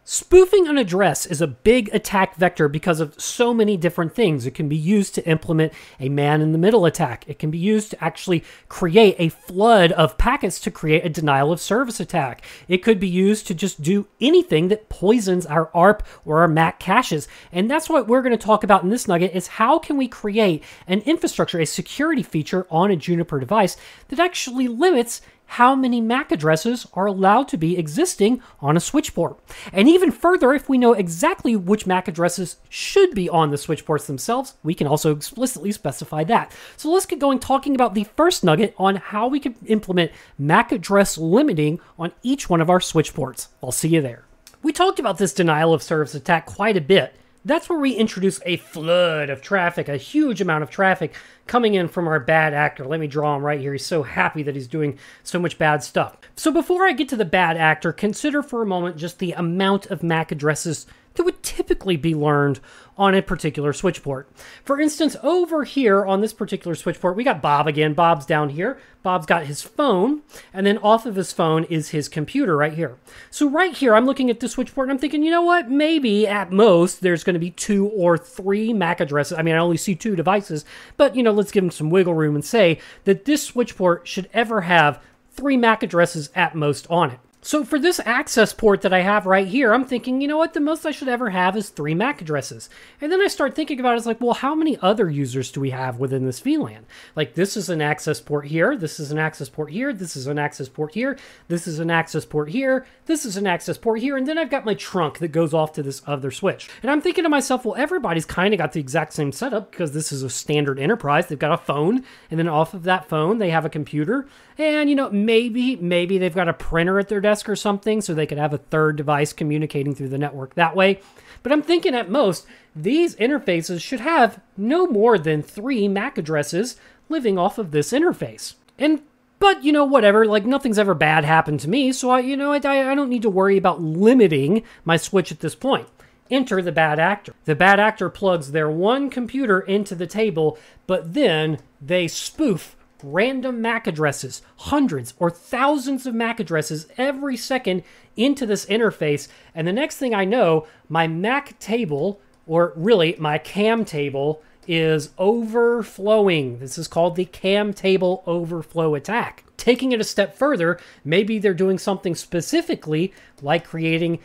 Spoofing an address is a big attack vector because of so many different things. It can be used to implement a man-in-the-middle attack. It can be used to actually create a flood of packets to create a denial-of-service attack. It could be used to just do anything that poisons our ARP or our MAC caches. And that's what we're going to talk about in this nugget, is how can we create an infrastructure, a security feature on a Juniper device that actually limits how many MAC addresses are allowed to be existing on a switch port. And even further, if we know exactly which MAC addresses should be on the switch ports themselves, we can also explicitly specify that. So let's get going talking about the first nugget on how we can implement MAC address limiting on each one of our switch ports. I'll see you there. We talked about this denial of service attack quite a bit. That's where we introduce a flood of traffic, a huge amount of traffic coming in from our bad actor. Let me draw him right here. He's so happy that he's doing so much bad stuff. So before I get to the bad actor, consider for a moment just the amount of MAC addresses that would typically be learned on a particular switch port. For instance, over here on this particular switch port, we got Bob again. Bob's down here. Bob's got his phone, and then off of his phone is his computer right here. So right here, I'm looking at the switch port, and I'm thinking, you know what? Maybe at most, there's going to be 2 or 3 MAC addresses. I mean, I only see 2 devices, but, you know, let's give them some wiggle room and say that this switch port should ever have 3 MAC addresses at most on it. So for this access port that I have right here, I'm thinking, you know what, the most I should ever have is 3 MAC addresses. And then I start thinking about it, it's like, well, how many other users do we have within this VLAN? Like, this is an access port here, this is an access port here, this is an access port here, this is an access port here, this is an access port here, and then I've got my trunk that goes off to this other switch. And I'm thinking to myself, well, everybody's kind of got the exact same setup because this is a standard enterprise. They've got a phone, and then off of that phone, they have a computer, and, you know, maybe they've got a printer at their desk or something, so they could have a third device communicating through the network that way. But I'm thinking at most, these interfaces should have no more than 3 MAC addresses living off of this interface. But, you know, whatever, like, nothing's ever bad happened to me, so I don't need to worry about limiting my switch at this point. Enter the bad actor. The bad actor plugs their one computer into the table, but then they spoof random MAC addresses, hundreds or thousands of MAC addresses every second into this interface. And the next thing I know, my MAC table, or really my CAM table, is overflowing. This is called the CAM table overflow attack. Taking it a step further, maybe they're doing something specifically like creating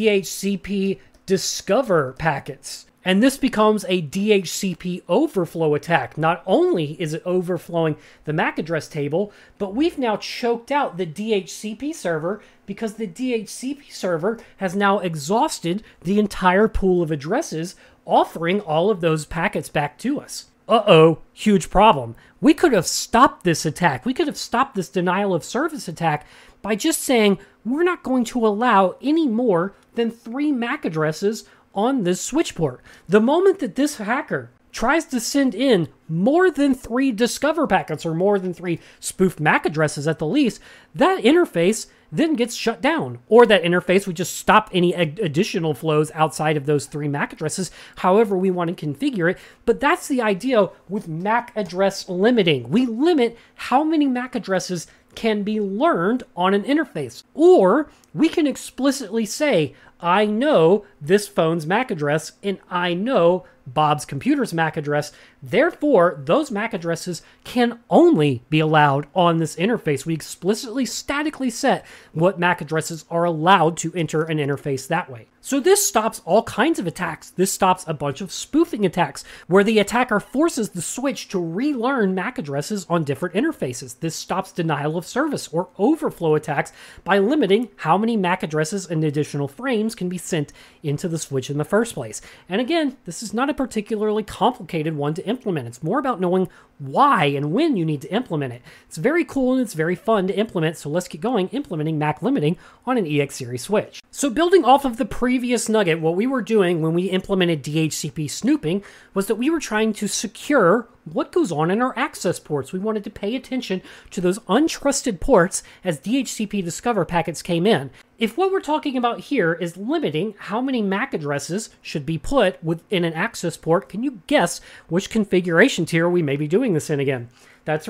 DHCP discover packets. And this becomes a DHCP overflow attack. Not only is it overflowing the MAC address table, but we've now choked out the DHCP server because the DHCP server has now exhausted the entire pool of addresses, offering all of those packets back to us. Uh-oh, huge problem. We could have stopped this attack. We could have stopped this denial of service attack by just saying, we're not going to allow any more than 3 MAC addresses on this switch port. The moment that this hacker tries to send in more than 3 discover packets or more than 3 spoofed MAC addresses at the least, that interface then gets shut down. Or that interface would just stop any additional flows outside of those 3 MAC addresses, however we want to configure it. But that's the idea with MAC address limiting. We limit how many MAC addresses can be learned on an interface. Or we can explicitly say, I know this phone's MAC address, and I know Bob's computer's MAC address. Therefore, those MAC addresses can only be allowed on this interface. We explicitly statically set what MAC addresses are allowed to enter an interface that way. So this stops all kinds of attacks. This stops a bunch of spoofing attacks where the attacker forces the switch to relearn MAC addresses on different interfaces. This stops denial of service or overflow attacks by limiting how many MAC addresses and additional frames can be sent into the switch in the first place. And again, this is not a particularly complicated one to implement. It's more about knowing why and when you need to implement it. It's very cool and it's very fun to implement, so let's get going implementing MAC limiting on an EX series switch. So building off of the previous nugget, what we were doing when we implemented DHCP snooping was that we were trying to secure what goes on in our access ports. We wanted to pay attention to those untrusted ports as DHCP discover packets came in. If what we're talking about here is limiting how many MAC addresses should be put within an access port, can you guess which configuration tier we may be doing this in again? That's right.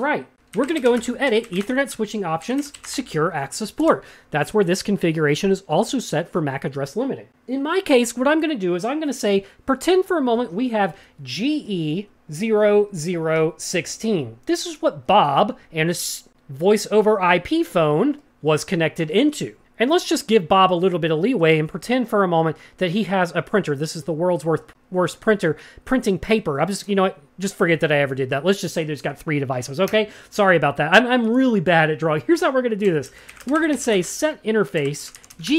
we're going to go into Edit, Ethernet Switching Options, Secure Access Port. That's where this configuration is also set for MAC address limiting. In my case, what I'm going to do is I'm going to say, pretend for a moment we have GE0016. This is what Bob and his voice over IP phone was connected into. And let's just give Bob a little bit of leeway and pretend for a moment that he has a printer. This is the world's worst printer, printing paper. I'm just, you know what, just forget that I ever did that. Let's just say there's got 3 devices, okay? Sorry about that. I'm really bad at drawing. Here's how we're going to do this. We're going to say set interface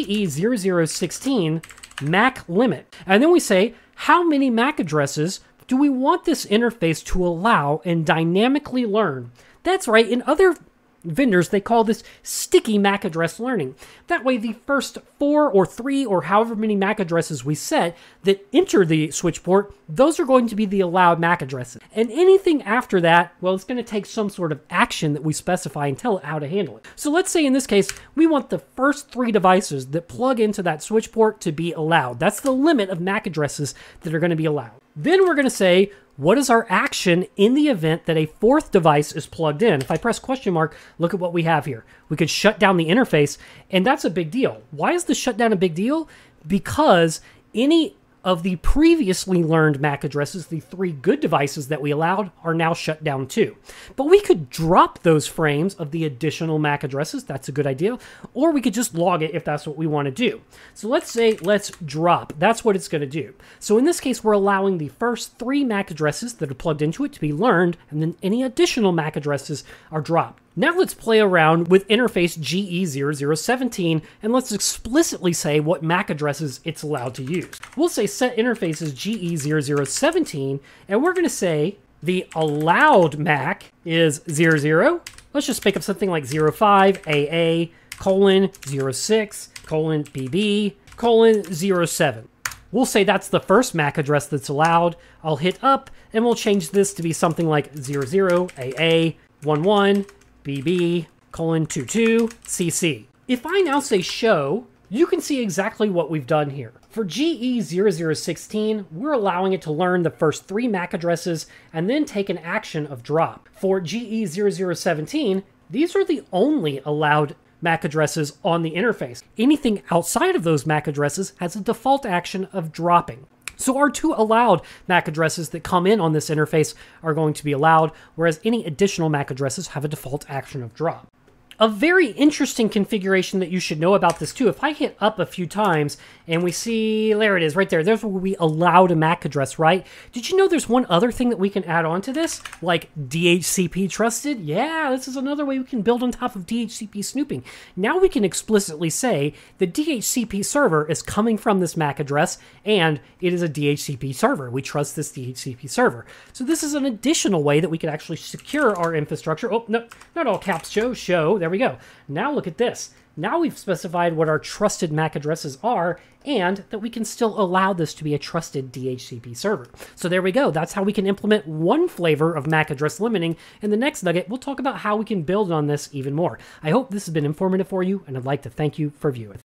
GE0016 MAC limit. And then we say, how many MAC addresses do we want this interface to allow and dynamically learn? That's right. In other vendors, they call this sticky MAC address learning. That way, the first 4 or 3 or however many MAC addresses we set that enter the switch port, those are going to be the allowed MAC addresses. And anything after that, well, it's going to take some sort of action that we specify and tell it how to handle it. So let's say in this case, we want the first 3 devices that plug into that switch port to be allowed. That's the limit of MAC addresses that are going to be allowed. Then we're going to say, what is our action in the event that a 4th device is plugged in? If I press question mark, look at what we have here. We could shut down the interface, and that's a big deal. Why is the shutdown a big deal? Because any of the previously learned MAC addresses, the 3 good devices that we allowed, are now shut down too. But we could drop those frames of the additional MAC addresses. That's a good idea. Or we could just log it if that's what we want to do. So let's say, let's drop. That's what it's going to do. So in this case, we're allowing the first 3 MAC addresses that are plugged into it to be learned, and then any additional MAC addresses are dropped. Now let's play around with interface GE0017, and let's explicitly say what MAC addresses it's allowed to use. We'll say set interfaces GE0017, and we're going to say the allowed MAC is 00. Let's just pick up something like 05 AA colon 06 colon BB colon 07. We'll say that's the first MAC address that's allowed. I'll hit up, and we'll change this to be something like 00 AA 11 BB colon 22 CC. If I now say show, you can see exactly what we've done here. For GE0016, we're allowing it to learn the first 3 MAC addresses and then take an action of drop. For GE0017, these are the only allowed MAC addresses on the interface. Anything outside of those MAC addresses has a default action of dropping. So our 2 allowed MAC addresses that come in on this interface are going to be allowed, whereas any additional MAC addresses have a default action of drop. A very interesting configuration that you should know about this too, if I hit up a few times and we see, there it is right there, there's where we allowed a MAC address, right? Did you know there's one other thing that we can add on to this? Like DHCP trusted? Yeah, this is another way we can build on top of DHCP snooping. Now we can explicitly say the DHCP server is coming from this MAC address and it is a DHCP server. We trust this DHCP server. So this is an additional way that we can actually secure our infrastructure. Oh, no, not all caps, show. There we go. Now look at this. Now we've specified what our trusted MAC addresses are and that we can still allow this to be a trusted DHCP server. So there we go. That's how we can implement one flavor of MAC address limiting. In the next nugget, we'll talk about how we can build on this even more. I hope this has been informative for you, and I'd like to thank you for viewing.